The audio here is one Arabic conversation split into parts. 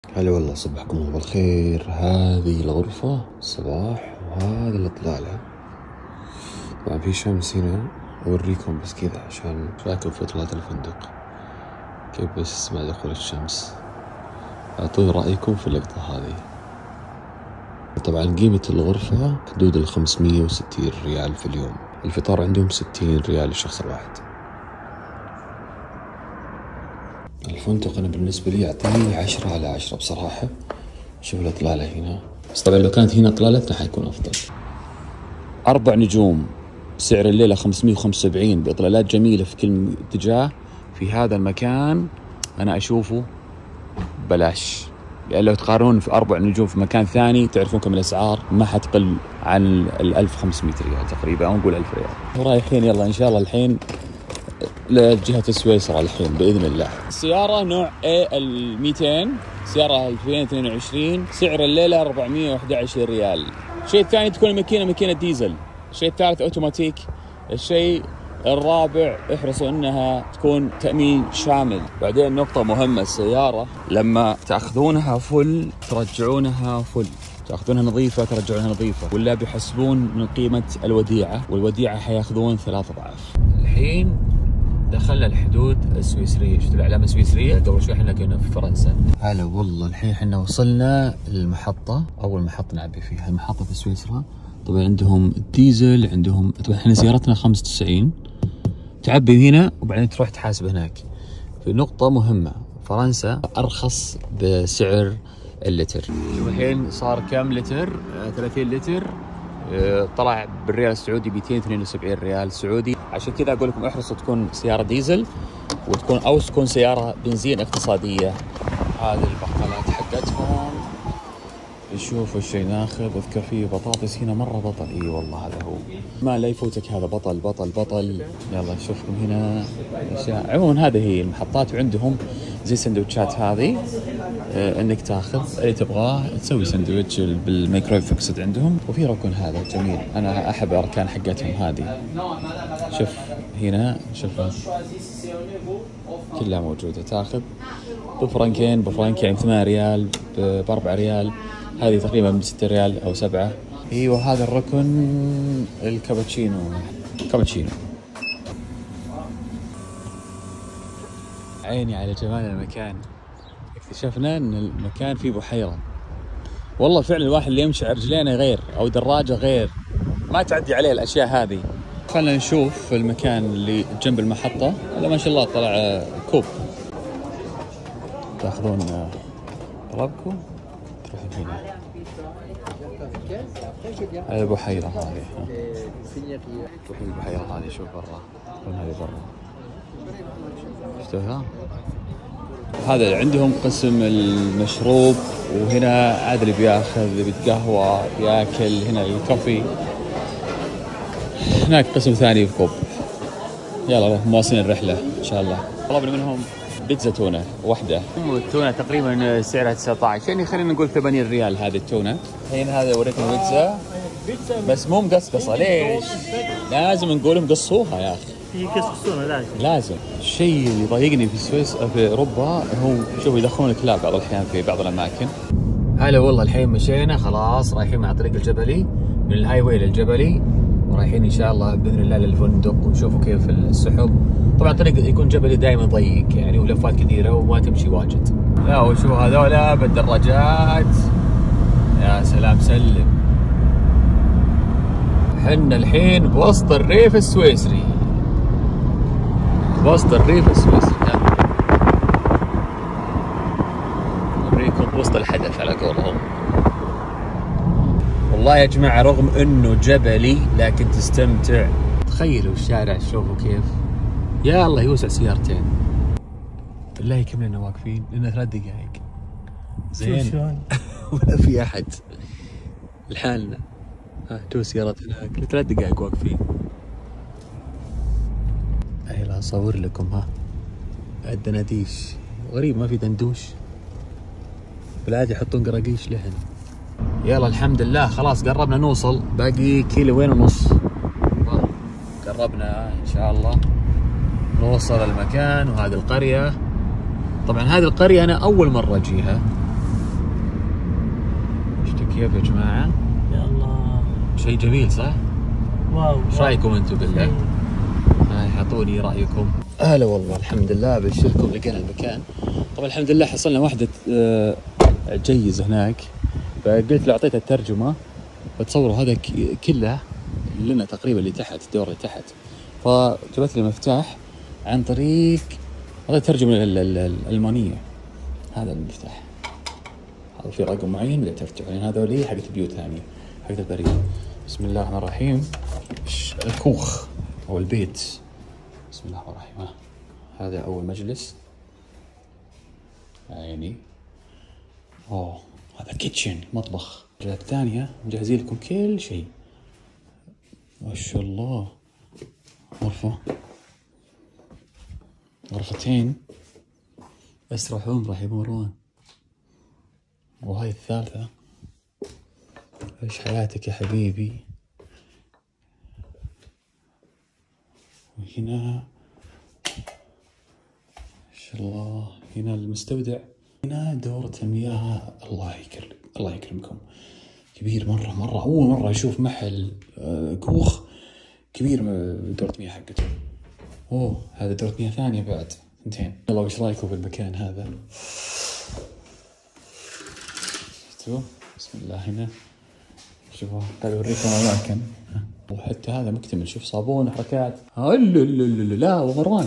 هلا والله، صبحكم الله بالخير. هذه الغرفة الصباح وهذا اللي طلع لها. طبعا في شمس هنا، أوريكم بس كذا عشان راكب في إطلالة الفندق كيف بس مع دخول الشمس. أعطوني رأيكم في اللقطة هذه. طبعا قيمة الغرفة حدود 560 ريال في اليوم. الفطار عندهم 60 ريال للشخص الواحد. الفندق أنا بالنسبة لي أعطيه 10/10 بصراحة. شوف الإطلالة هنا، بس طبعا لو كانت هنا إطلالتنا حيكون أفضل. 4 نجوم، سعر الليلة 575 بإطلالات جميلة في كل اتجاه. في هذا المكان أنا أشوفه بلاش، يعني لو تقارنون في 4 نجوم في مكان ثاني تعرفون كم الأسعار ما حتقل عن 1500 ريال تقريبا، أو نقول 1000 ريال. رايحين يلا إن شاء الله الحين لجهة سويسرا الحين بإذن الله. السيارة نوع A200، سيارة 2022، سعر الليلة 411 ريال. الشيء الثاني تكون ماكينة ديزل. الشيء الثالث أوتوماتيك. الشيء الرابع احرصوا انها تكون تأمين شامل. بعدين نقطة مهمة، السيارة لما تأخذونها فل ترجعونها فل، تأخذونها نظيفة ترجعونها نظيفة، ولا بيحسبون من قيمة الوديعة، والوديعة حياخذون 3 أضعاف. الحين دخلنا الحدود السويسرية. شفتوا العلامة السويسرية؟ قبل شوي احنا كنا في فرنسا. هلا والله، الحين احنا وصلنا المحطة، أول محطة نعبي فيها المحطة في سويسرا. طبعا عندهم الديزل، عندهم طبعا احنا سيارتنا 95 تعبي هنا وبعدين تروح تحاسب هناك. في نقطة مهمة، فرنسا أرخص بسعر اللتر. شوف الحين صار كم لتر؟ 30 لتر طلع بالريال السعودي 272 ريال سعودي. عشان كذا أقول لكم احرصوا تكون سيارة ديزل تكون سيارة بنزين اقتصادية. هذه البقالات حقتهم، نشوف وش ناخذ. اذكر فيه بطاطس هنا مرة بطل. اي والله هذا هو، ما لا يفوتك هذا، بطل بطل بطل. يلا نشوفكم هنا اشياء. عموما هذه هي المحطات، وعندهم زي سندوتشات هذه انك تاخذ اللي تبغاه تسوي سندوتش بالميكرويف فيكسد عندهم. وفي ركن هذا جميل، انا احب الاركان حقتهم هذه. شوف هنا، شوف كلها موجودة. تاخذ بفرنكين يعني 8 ريال، ب4 ريال. هذه تقريبا ب 6 ريال أو 7. ايوه هذا الركن الكابتشينو. عيني على جمال المكان. اكتشفنا ان المكان فيه بحيرة. والله فعلا الواحد اللي يمشي على رجلينه غير، او دراجة غير، ما تعدي عليه الاشياء هذه. خلنا نشوف المكان اللي جنب المحطة. هذا ما شاء الله طلع كوب. تاخذون طلبكم تروحون هنا. هذه البحيرة هذه، تروحون البحيرة هذه. شوف برا، تكون هذه برا، شفتوها؟ هذا عندهم قسم المشروب، وهنا عاد اللي بياخذ، اللي بيتقهوى بياكل، هنا الكوفي. هناك قسم ثاني في كوب. يلا مواصلين الرحلة إن شاء الله. طلبنا منهم بيتزا تونة واحدة. التونة تقريبا سعرها 19، يعني خلينا نقول 80 ريال هذه التونة. الحين هذا وريتني بيتزا بس مو مقصقصة. ليش؟ لازم نقول مقصوها يا أخي. يقصقصونها لازم. الشيء اللي يضايقني في سويسرا في أوروبا هو شوف يدخلون الكلاب بعض الأحيان في بعض الأماكن. هلا والله، الحين مشينا خلاص، رايحين مع طريق الجبلي، من الهاي واي للجبلي، ورايحين إن شاء الله بإذن الله للفندق. ونشوفوا كيف السحب. طبعا الطريق يكون جبلي دائما ضيق يعني، ولفات كثيرة وما تمشي واجد. لا وشو هذولا بالدراجات، يا سلام سلم. حنا الحين بوسط الريف السويسري، أوريكم بوسط الحدث على قولهم. والله يا جماعة رغم انه جبلي لكن تستمتع. تخيلوا الشارع، شوفوا كيف، يا الله يوسع سيارتين. بالله كم لنا واقفين؟ لنا 3 دقائق. زين ولا في احد لحالنا. تو سيارات هناك، 3 دقائق واقفين. هلا اصور لكم. الدناديش غريب، ما في دندوش بالعادة، يحطون قراقيش لحن. يلا الحمد لله خلاص قربنا نوصل، باقي 1.5 كيلو. قربنا ان شاء الله نوصل المكان. وهذه القرية، طبعا هذه القرية انا اول مرة اجيها، كيف يا جماعة؟ يا الله شيء جميل صح؟ واو. ايش رايكم انتم بالله؟ اعطوني رايكم. هلا والله الحمد لله بشركم لقينا المكان. طبعا الحمد لله حصلنا واحدة جيز هناك، فقلت له اعطيته الترجمة فتصوروا هذا كله لنا تقريبا اللي تحت الدور اللي تحت، فجبت لي مفتاح عن طريق هذا الترجمة الألمانية. هذا المفتاح هذا في رقم معين اللي تفتح، يعني هذا لي حقت البيوت ثانية حقت البريد. بسم الله الرحمن الرحيم. الكوخ أو البيت. بسم الله الرحمن الرحيم. هذا أول مجلس يعني. هذا كيتشن مطبخ. الجهة الثانية مجهزين لكم كل شيء ما شاء الله. غرفتين بس راح يمرون. وهاي الثالثة. ايش حياتك يا حبيبي. وهنا ما شاء الله هنا المستودع. هنا دورة المياه. الله يكرمكم كبير مرة. أول مرة أشوف محل كوخ كبير دورة مياه حقته. هذا دورة مياه ثانية بعد ثنتين. يلا وش رايكم في المكان هذا؟ شفتوا؟ بسم الله. هنا شوفوا قاعد أوريكم أماكن. وحتى هذا مكتمل. شوف صابون حركات. لا ومروان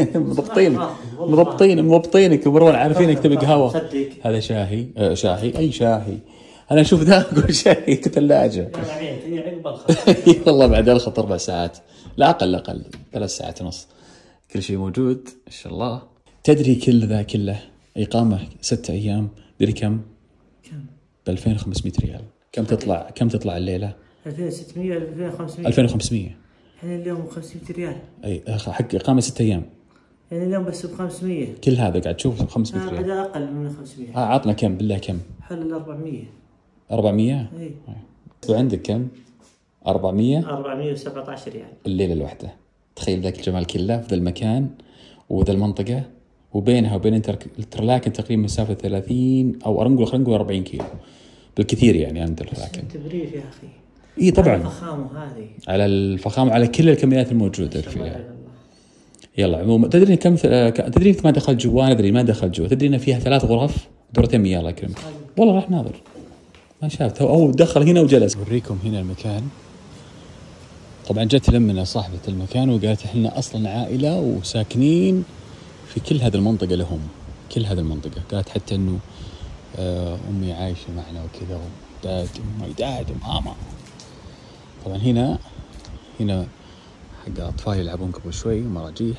مضبطينك ومروان عارفينك تبي قهوة. هذا شاهي. أي شاهي. أنا أشوف ذا أقول شاهي كثلاجة. والله بعد الخط 4 ساعات لا أقل 3 ساعات ونص كل شيء موجود إن شاء الله. تدري كل ذا كله إقامة 6 أيام. تدري كم؟ ب 2500 ريال. كم تطلع الليلة؟ 2600 2500. 2500 يعني اليوم 500 ريال. أي حق إقامة 6 أيام. يعني اليوم بس ب 500. كل هذا قاعد تشوف 500 ريال. هذا أقل من 500. عطنا كم بالله كم؟ حل 400. 400؟ إيه. وعندك كم؟ 400؟ 417 ريال الليلة الواحدة. تخيل ذاك الجمال كله في ذا المكان وذا المنطقة، وبينها وبين الترلاكن تقريبا مسافة 30 أو خلينا نقول 40 كيلو بالكثير يعني عند الترلاكن. تبرير يا أخي. إيه طبعا. على الفخامة على كل الكميات الموجودة فيها. يلا عموما تدري كم تدري ما دخلت جوا؟ ندري ما دخلت جوا. تدري إن فيها 3 غرف دورتين مياه. الله يكرمك والله راح ناظر ما شافت أو دخل هنا وجلس. أوريكم هنا المكان. طبعا جت لمنا صاحبة المكان وقالت احنا أصلا عائلة وساكنين في كل هذه المنطقة لهم. كل هذه المنطقة. قالت حتى إنه أمي عايشة معنا وكذا وداد وماما. طبعا هنا حق أطفال يلعبون قبل شوي مراجيح.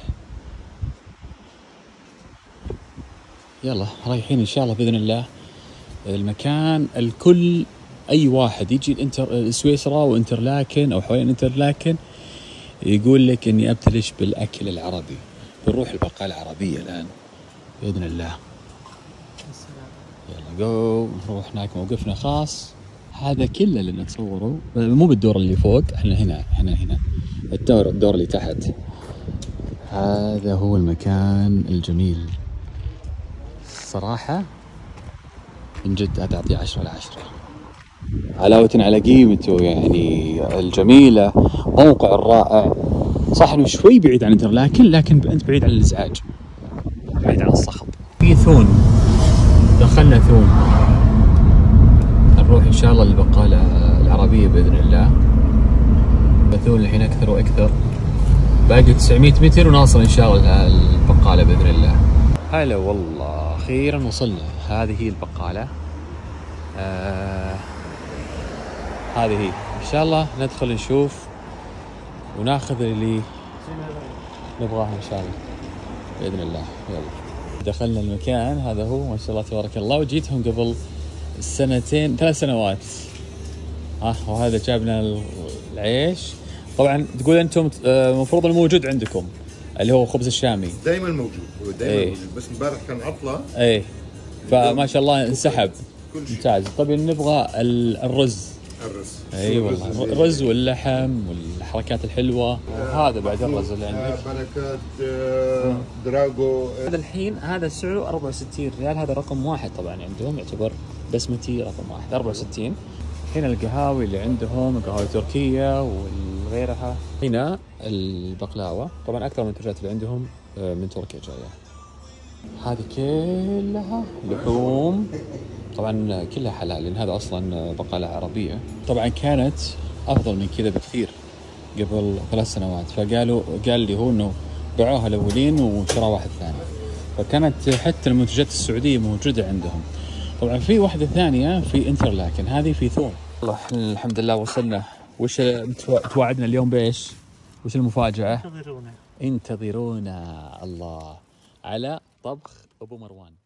يلا رايحين إن شاء الله بإذن الله المكان. الكل أي واحد يجي سويسرا وإنترلاكن أو حوالين إنترلاكن يقول لك إني أبتلش بالأكل العربي. بنروح البقالة العربية الآن بإذن الله. يلا نروح هناك موقفنا خاص. هذا كله اللي نتصوره مو بالدور اللي فوق. احنا هنا الدور اللي تحت. هذا هو المكان الجميل صراحة من جد. هذا أعطيه 10 على 10 علاوة على قيمته يعني الجميلة. موقع الرائع صح انه شوي بعيد عن انترلاكن لكن انت بعيد عن الازعاج بعيد عن الصخب. في ثون دخلنا ثون. نروح ان شاء الله للبقالة العربية باذن الله. ثون الحين اكثر واكثر. باقي 900 متر ونوصل ان شاء الله البقالة باذن الله. هلا والله اخيرا وصلنا. هذه هي البقالة. هذه هي ان شاء الله ندخل نشوف وناخذ اللي نبغاه ان شاء الله باذن الله. يلا دخلنا المكان. هذا هو ما شاء الله تبارك الله. وجيتهم قبل 3 سنوات. وهذا جابنا العيش. طبعا تقول انتم المفروض انه موجود عندكم اللي هو خبز الشامي. دائما موجود موجود. بس امبارح كان عطله. فما شاء الله انسحب. ممتاز. طيب نبغى الرز. اي والله الرز واللحم والحركات الحلوه. وهذا بعد الرز اللي عندك بركات دراغو. هذا الحين هذا سعره 64 ريال. هذا رقم 1 طبعا عندهم يعتبر بسمتي رقم 1 64. هنا القهاوي اللي عندهم قهوة تركية وغيرها. هنا البقلاوة، طبعا أكثر المنتجات اللي عندهم من تركيا جاية. هذه كلها لحوم، طبعا كلها حلال لأن هذا أصلا بقالة عربية. طبعا كانت أفضل من كذا بكثير قبل 3 سنوات، قال لي هو إنه باعوها الأولين وشروا واحد ثاني، فكانت حتى المنتجات السعودية موجودة عندهم. طبعا في واحدة ثانية في انترلاكن، هذه في ثوم. والله الحمد لله وصلنا. وش توعدنا اليوم بإيش؟ وش المفاجأة؟ انتظرونا الله على طبخ أبو مروان.